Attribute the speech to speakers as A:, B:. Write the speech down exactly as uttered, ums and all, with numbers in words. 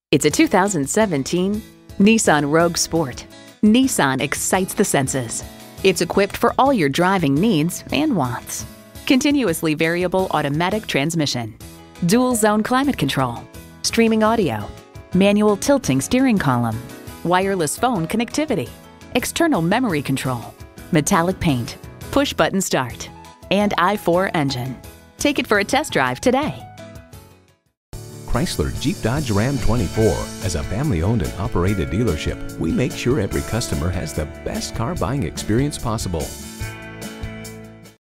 A: It's a two thousand seventeen Nissan Rogue Sport. Nissan excites the senses. It's equipped for all your driving needs and wants. Continuously variable automatic transmission, dual zone climate control, streaming audio, manual tilting steering column, wireless phone connectivity, external memory control, metallic paint, push button start, and I four engine. Take it for a test drive today.
B: Chrysler Jeep Dodge Ram twenty-four. As a family-owned and operated dealership, we make sure every customer has the best car buying experience possible.